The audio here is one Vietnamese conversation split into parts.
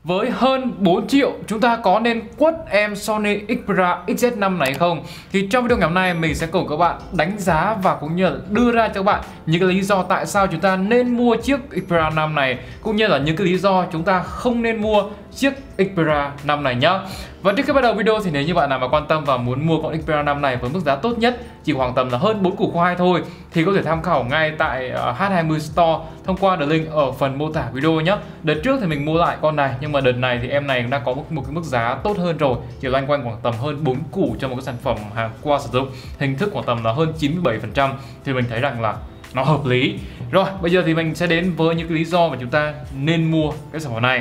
Với hơn 4 triệu chúng ta có nên quất em Sony Xperia XZ5 này không? Thì trong video ngày hôm nay mình sẽ cùng các bạn đánh giá và cũng như là đưa ra cho các bạn những cái lý do tại sao chúng ta nên mua chiếc Xperia 5 này, cũng như là những cái lý do chúng ta không nên mua chiếc Xperia 5 này nhá. Và trước khi bắt đầu video thì nếu như bạn nào mà quan tâm và muốn mua con Xperia 5 này với mức giá tốt nhất chỉ khoảng tầm là hơn 4 củ khoai thôi thì có thể tham khảo ngay tại H20 Store thông qua đường link ở phần mô tả video nhé. Đợt trước thì mình mua lại con này, nhưng mà đợt này thì em này đã có một cái mức giá tốt hơn rồi, chỉ loanh quanh khoảng tầm hơn 4 củ cho một cái sản phẩm hàng qua sử dụng, hình thức khoảng tầm là hơn 97%, thì mình thấy rằng là nó hợp lý. Rồi, bây giờ thì mình sẽ đến với những cái lý do mà chúng ta nên mua cái sản phẩm này.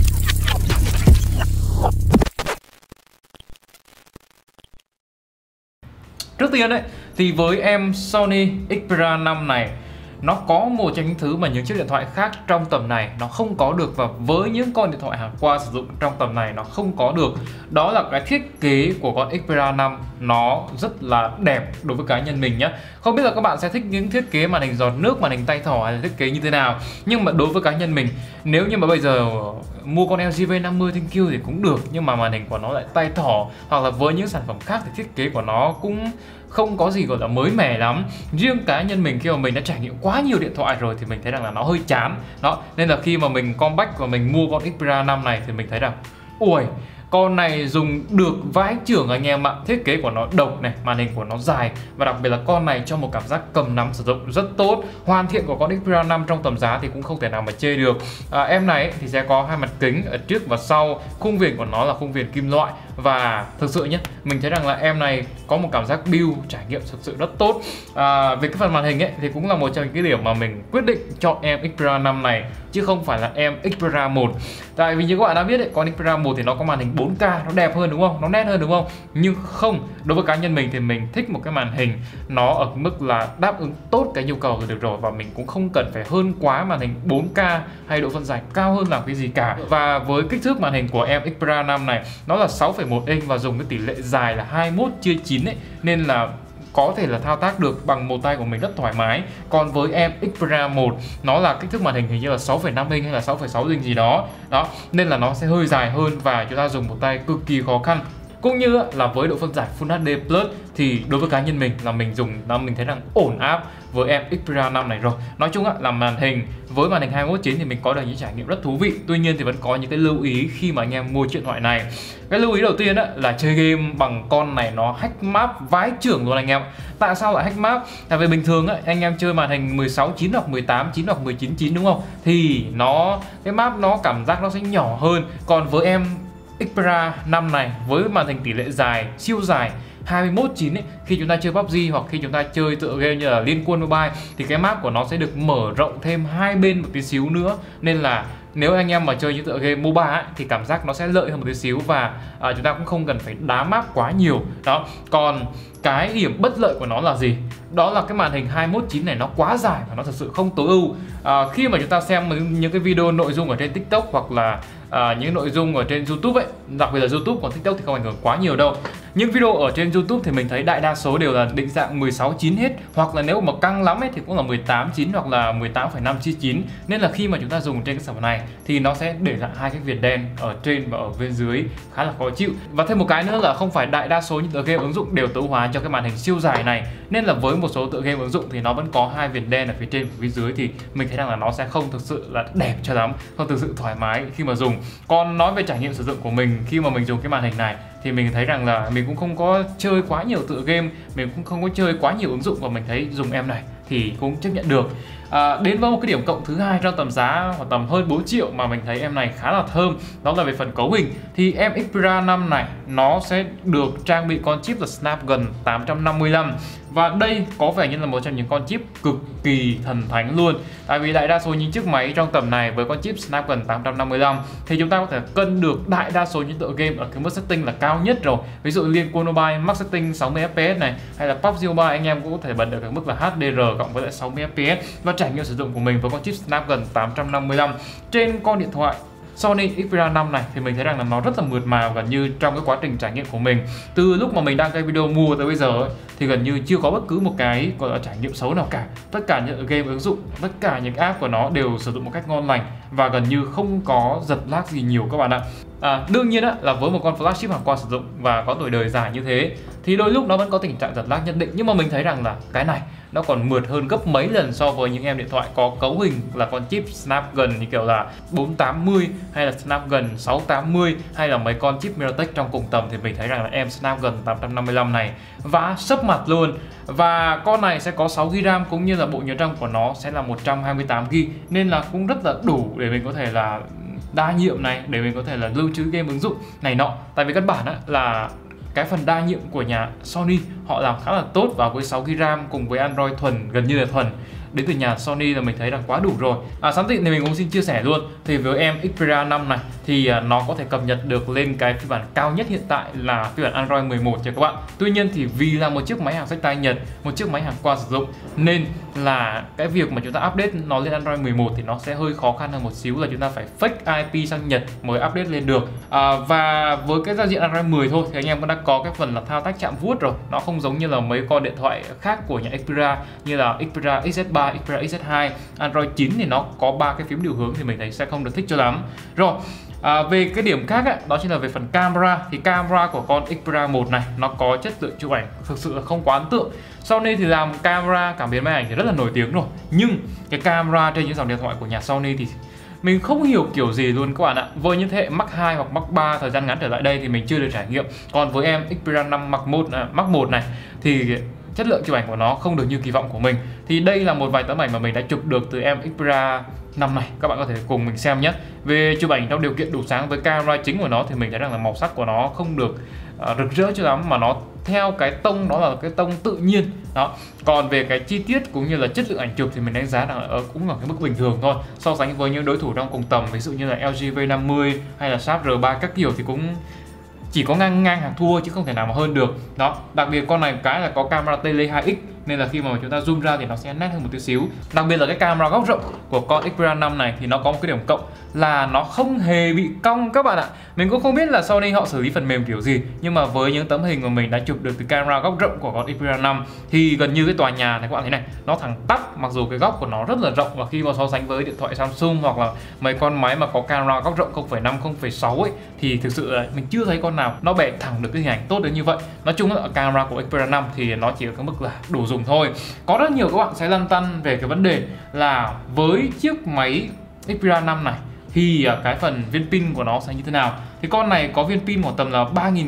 Trước tiên đấy, thì với em Sony Xperia 5 này, nó có một trong những thứ mà những chiếc điện thoại khác trong tầm này nó không có được, và với những con điện thoại hàng qua sử dụng trong tầm này nó không có được. Đó là cái thiết kế của con Xperia 5 nó rất là đẹp đối với cá nhân mình nhé. Không biết là các bạn sẽ thích những thiết kế màn hình giọt nước, màn hình tay thỏ hay là thiết kế như thế nào, nhưng mà đối với cá nhân mình, nếu như mà bây giờ mua con LG V50 ThinQ thì cũng được, nhưng mà màn hình của nó lại tay thỏ, hoặc là với những sản phẩm khác thì thiết kế của nó cũng không có gì gọi là mới mẻ lắm. Riêng cá nhân mình khi mà mình đã trải nghiệm quá nhiều điện thoại rồi thì mình thấy rằng là nó hơi chán đó, nên là khi mà mình comeback và mình mua con Xperia 5 này thì mình thấy rằng ui, con này dùng được vãi chưởng anh em ạ. Thiết kế của nó độc này, màn hình của nó dài, và đặc biệt là con này cho một cảm giác cầm nắm sử dụng rất tốt. Hoàn thiện của con Xperia 5 trong tầm giá thì cũng không thể nào mà chê được. Em này thì sẽ có hai mặt kính ở trước và sau, khung viền của nó là khung viền kim loại, và thực sự nhé, mình thấy rằng là em này có một cảm giác build trải nghiệm thực sự rất tốt. Về cái phần màn hình ấy thì cũng là một trong những cái điểm mà mình quyết định chọn em Xperia 5 này chứ không phải là em Xperia 1. Tại vì như các bạn đã biết đấy, con Xperia 1 thì nó có màn hình 4K, nó đẹp hơn đúng không? Nó nét hơn đúng không? Nhưng không, đối với cá nhân mình thì mình thích một cái màn hình nó ở mức là đáp ứng tốt cái nhu cầu rồi được rồi, và mình cũng không cần phải hơn quá màn hình 4K hay độ phân giải cao hơn làm cái gì cả. Và với kích thước màn hình của em Xperia 5 này nó là 6,1 inch và dùng cái tỷ lệ dài là 21/9 ấy, nên là có thể là thao tác được bằng một tay của mình rất thoải mái. Còn với em Xperia 1 nó là kích thước màn hình hình như là 6,5 inch hay là 6,6 inch gì đó. Nên là nó sẽ hơi dài hơn và chúng ta dùng một tay cực kỳ khó khăn. Cũng như là với độ phân giải Full HD Plus thì đối với cá nhân mình là mình dùng mình thấy rằng ổn áp với em Xperia 5 này rồi. Nói chung là màn hình với màn hình 21/9 thì mình có được những trải nghiệm rất thú vị. Tuy nhiên thì vẫn có những cái lưu ý khi mà anh em mua chiếc điện thoại này. Cái lưu ý đầu tiên là chơi game bằng con này nó hack map vãi chưởng luôn anh em. Tại sao lại hack map? Tại vì bình thường anh em chơi màn hình 16/9 hoặc 18/9 hoặc 19/9 đúng không? Thì cái map nó cảm giác nó sẽ nhỏ hơn. Còn với em Xperia 5 này với màn hình tỷ lệ dài, siêu dài 21/9 ấy, khi chúng ta chơi PUBG hoặc khi chúng ta chơi tựa game như là Liên Quân Mobile thì cái map của nó sẽ được mở rộng thêm hai bên một tí xíu nữa, nên là nếu anh em mà chơi những tựa game MOBA ấy, thì cảm giác nó sẽ lợi hơn một tí xíu, và chúng ta cũng không cần phải đá map quá nhiều đó. Còn cái điểm bất lợi của nó là gì? Đó là cái màn hình 21/9 này nó quá dài và nó thật sự không tối ưu. Khi mà chúng ta xem những cái video nội dung ở trên TikTok hoặc là những nội dung ở trên YouTube ấy, đặc biệt là YouTube, còn TikTok thì không ảnh hưởng quá nhiều đâu. Những video ở trên YouTube thì mình thấy đại đa số đều là định dạng 16/9 hết, hoặc là nếu mà căng lắm ấy thì cũng là 18/9 hoặc là 18,5/9. Nên là khi mà chúng ta dùng trên cái sản phẩm này thì nó sẽ để lại hai cái viền đen ở trên và ở bên dưới, khá là khó chịu. Và thêm một cái nữa là không phải đại đa số những tựa game ứng dụng đều tối ưu hóa cho cái màn hình siêu dài này, nên là với một số tựa game ứng dụng thì nó vẫn có hai viền đen ở phía trên và phía dưới, thì mình thấy rằng là nó sẽ không thực sự là đẹp cho lắm, không thực sự thoải mái khi mà dùng. Còn nói về trải nghiệm sử dụng của mình khi mà mình dùng cái màn hình này thì mình thấy rằng là mình cũng không có chơi quá nhiều tựa game, mình cũng không có chơi quá nhiều ứng dụng, và mình thấy dùng em này thì cũng chấp nhận được. Đến với một cái điểm cộng thứ hai trong tầm giá khoảng tầm hơn 4 triệu mà mình thấy em này khá là thơm, đó là về phần cấu hình. Thì em Xperia 5 này nó sẽ được trang bị con chip là Snapdragon 855, và đây có vẻ như là một trong những con chip cực kỳ thần thánh luôn. Tại vì đại đa số những chiếc máy trong tầm này với con chip Snapdragon 855 thì chúng ta có thể cân được đại đa số những tựa game ở cái mức setting là cao nhất rồi. Ví dụ Liên Quân Mobile max setting 60 FPS này, hay là PUBG Mobile anh em cũng có thể bật được cái mức là HDR cộng với lại 60 FPS. Và trải nghiệm sử dụng của mình với con chip Snapdragon 855 trên con điện thoại Sony Xperia 5 này thì mình thấy rằng là nó rất là mượt mà, gần như trong cái quá trình trải nghiệm của mình từ lúc mà mình đăng cái video mua tới bây giờ ấy, thì gần như chưa có bất cứ một cái gọi là trải nghiệm xấu nào cả. Tất cả những game ứng dụng, tất cả những app của nó đều sử dụng một cách ngon lành và gần như không có giật lag gì nhiều các bạn ạ. Đương nhiên là với một con flagship hàng qua sử dụng và có tuổi đời dài như thế thì đôi lúc nó vẫn có tình trạng giật lag nhất định, nhưng mà mình thấy rằng là cái này nó còn mượt hơn gấp mấy lần so với những em điện thoại có cấu hình là con chip Snapdragon như kiểu là 480 hay là Snapdragon 680 hay là mấy con chip MediaTek trong cùng tầm. Thì mình thấy rằng là em Snapdragon 855 này vã sấp mặt luôn. Và con này sẽ có 6GB RAM cũng như là bộ nhớ trong của nó sẽ là 128GB, nên là cũng rất là đủ để mình có thể là đa nhiệm này, để mình có thể là lưu trữ game ứng dụng này nọ. Tại vì căn bản là cái phần đa nhiệm của nhà Sony họ làm khá là tốt, và với 6GB RAM cùng với Android thuần, gần như là thuần đến từ nhà Sony là mình thấy là quá đủ rồi. Sẵn tiện thì mình cũng xin chia sẻ luôn, thì với em Xperia 5 này thì nó có thể cập nhật được lên cái phiên bản cao nhất hiện tại là phiên bản Android 11 cho các bạn. Tuy nhiên thì vì là một chiếc máy hàng xách tay Nhật, một chiếc máy hàng qua sử dụng, nên là cái việc mà chúng ta update nó lên Android 11 thì nó sẽ hơi khó khăn hơn một xíu, là chúng ta phải fake IP sang Nhật mới update lên được. Và với cái giao diện Android 10 thôi thì anh em cũng đã có cái phần là thao tác chạm vuốt rồi. Nó không giống như là mấy con điện thoại khác của nhà Xperia như là Xperia XS3, Xperia XS2, Android 9 thì nó có 3 cái phím điều hướng thì mình thấy sẽ không được thích cho lắm. Rồi, về cái điểm khác đó chính là về phần camera. Thì camera của con Xperia 1 này nó có chất lượng chụp ảnh thực sự là không quá ấn tượng. Sony thì làm camera cảm biến máy ảnh thì rất là nổi tiếng rồi, nhưng cái camera trên những dòng điện thoại của nhà Sony thì mình không hiểu kiểu gì luôn các bạn ạ. Với những thế hệ Mark 2 hoặc Mark 3 thời gian ngắn trở lại đây thì mình chưa được trải nghiệm. Còn với em Xperia 5 Mark 1 này thì chất lượng chụp ảnh của nó không được như kỳ vọng của mình. Thì đây là một vài tấm ảnh mà mình đã chụp được từ em Xperia 5 này, các bạn có thể cùng mình xem nhé. Về chụp ảnh trong điều kiện đủ sáng với camera chính của nó thì mình thấy rằng là màu sắc của nó không được rực rỡ cho lắm, mà nó theo cái tông đó là cái tông tự nhiên đó. Còn về cái chi tiết cũng như là chất lượng ảnh chụp thì mình đánh giá là cũng ở cái mức bình thường thôi, so sánh với những đối thủ trong cùng tầm ví dụ như là LG V50 hay là Sharp R3 các kiểu thì cũng chỉ có ngang hàng thua chứ không thể nào mà hơn được đó. Đặc biệt con này cái là có camera tele 2x nên là khi mà chúng ta zoom ra thì nó sẽ nét hơn một tí xíu. Đặc biệt là cái camera góc rộng của con Xperia 5 này thì nó có một cái điểm cộng là nó không hề bị cong các bạn ạ. Mình cũng không biết là Sony họ xử lý phần mềm kiểu gì, nhưng mà với những tấm hình mà mình đã chụp được từ camera góc rộng của con Xperia 5 thì gần như cái tòa nhà này các bạn thấy này, nó thẳng tắp, mặc dù cái góc của nó rất là rộng, và khi mà so sánh với điện thoại Samsung hoặc là mấy con máy mà có camera góc rộng 0,5, 0,6 ấy thì thực sự là mình chưa thấy con nào nó bẻ thẳng được cái hình ảnh tốt đến như vậy. Nói chung là camera của Xperia 5 thì nó chỉ ở cái mức là đủ dùng thôi. Có rất nhiều các bạn sẽ lăn tăn về cái vấn đề là với chiếc máy Xperia 5 này thì cái phần viên pin của nó sẽ như thế nào. Thì con này có viên pin khoảng tầm là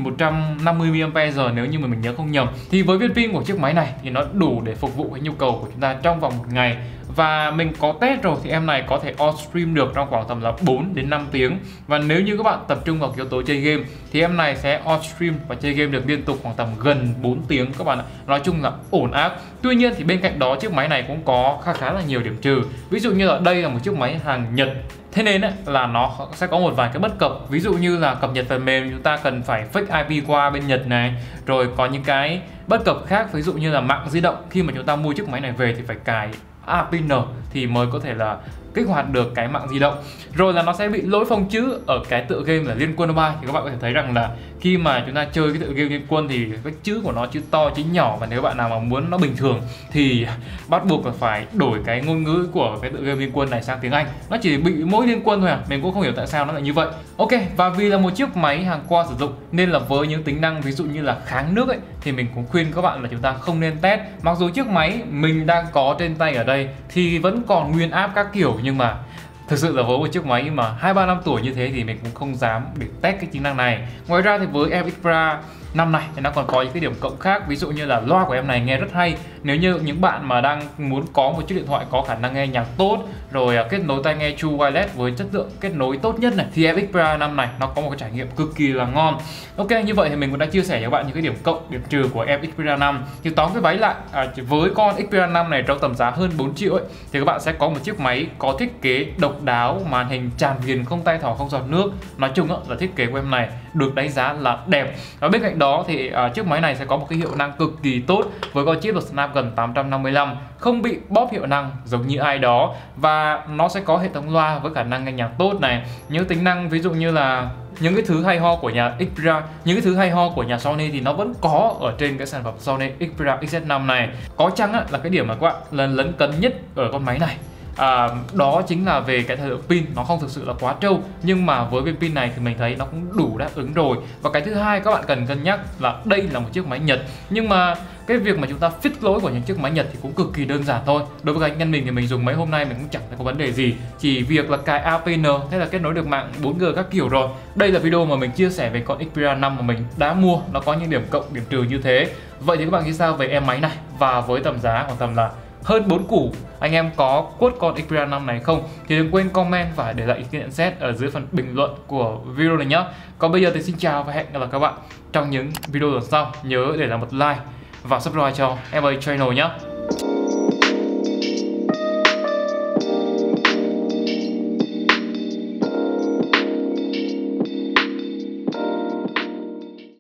3150 mAh nếu như mà mình nhớ không nhầm. Thì với viên pin của chiếc máy này thì nó đủ để phục vụ cái nhu cầu của chúng ta trong vòng một ngày. Và mình có test rồi thì em này có thể on stream được trong khoảng tầm là 4 đến 5 tiếng. Và nếu như các bạn tập trung vào yếu tố chơi game thì em này sẽ on stream và chơi game được liên tục khoảng tầm gần 4 tiếng các bạn ạ. Nói chung là ổn áp. Tuy nhiên thì bên cạnh đó chiếc máy này cũng có khá là nhiều điểm trừ. Ví dụ như là đây là một chiếc máy hàng Nhật, thế nên là nó sẽ có một vài cái bất cập. Ví dụ như là cập nhật phần mềm chúng ta cần phải fake IP qua bên Nhật này. Rồi có những cái bất cập khác, ví dụ như là mạng di động, khi mà chúng ta mua chiếc máy này về thì phải cài APN thì mới có thể là kích hoạt được cái mạng di động. Rồi là nó sẽ bị lỗi phông chữ ở cái tựa game là Liên Quân Mobile. Thì các bạn có thể thấy rằng là khi mà chúng ta chơi cái tựa game Liên Quân thì cái chữ của nó chữ to chữ nhỏ, và nếu bạn nào mà muốn nó bình thường thì bắt buộc là phải đổi cái ngôn ngữ của cái tựa game Liên Quân này sang tiếng Anh. Nó chỉ bị mỗi Liên Quân thôi à, mình cũng không hiểu tại sao nó lại như vậy. Ok, và vì là một chiếc máy hàng qua sử dụng nên là với những tính năng ví dụ như là kháng nước ấy thì mình cũng khuyên các bạn là chúng ta không nên test. Mặc dù chiếc máy mình đang có trên tay ở đây thì vẫn còn nguyên áp các kiểu, nhưng mà thực sự là với một chiếc máy mà 2-3 năm tuổi như thế thì mình cũng không dám để test cái tính năng này. Ngoài ra thì với em Xperia 5 này thì nó còn có những cái điểm cộng khác, ví dụ như là loa của em này nghe rất hay. Nếu như những bạn mà đang muốn có một chiếc điện thoại có khả năng nghe nhạc tốt, rồi kết nối tai nghe True Wireless với chất lượng kết nối tốt nhất này, thì em Xperia 5 này nó có một cái trải nghiệm cực kỳ là ngon. Ok, như vậy thì mình cũng đã chia sẻ cho các bạn những cái điểm cộng, điểm trừ của em Xperia 5. Thì tóm cái váy lại, với con Xperia 5 này trong tầm giá hơn 4 triệu ấy, thì các bạn sẽ có một chiếc máy có thiết kế độc đáo, màn hình tràn viền không tay thỏ không giọt nước. Nói chung là thiết kế của em này được đánh giá là đẹp. Và bên cạnh đó đó thì chiếc máy này sẽ có một cái hiệu năng cực kỳ tốt với con chip là Snapdragon 855, không bị bóp hiệu năng giống như ai đó, và nó sẽ có hệ thống loa với khả năng nghe nhạc tốt này, những tính năng ví dụ như là những cái thứ hay ho của nhà Xperia, những cái thứ hay ho của nhà Sony thì nó vẫn có ở trên cái sản phẩm Sony Xperia XZ5 này. Có chăng là cái điểm mà các bạn lấn cấn nhất ở con máy này, đó chính là về cái thời lượng pin, nó không thực sự là quá trâu, nhưng mà với viên pin này thì mình thấy nó cũng đủ đáp ứng rồi. Và cái thứ hai các bạn cần cân nhắc là đây là một chiếc máy Nhật, nhưng mà cái việc mà chúng ta fix lỗi của những chiếc máy Nhật thì cũng cực kỳ đơn giản thôi. Đối với cá nhân mình thì mình dùng mấy hôm nay mình cũng chẳng thấy có vấn đề gì, chỉ việc là cài APN, thế là kết nối được mạng 4G các kiểu rồi. Đây là video mà mình chia sẻ về con Xperia 5 mà mình đã mua, nó có những điểm cộng điểm trừ như thế. Vậy thì các bạn nghĩ sao về em máy này, và với tầm giá khoảng tầm là hơn 4 củ, anh em có quất con Xperia 5 này không? Thì đừng quên comment và để lại ý kiến nhận xét ở dưới phần bình luận của video này nhé. Còn bây giờ thì xin chào và hẹn gặp lại các bạn trong những video lần sau. Nhớ để lại một like và subscribe cho MA Channel nhé.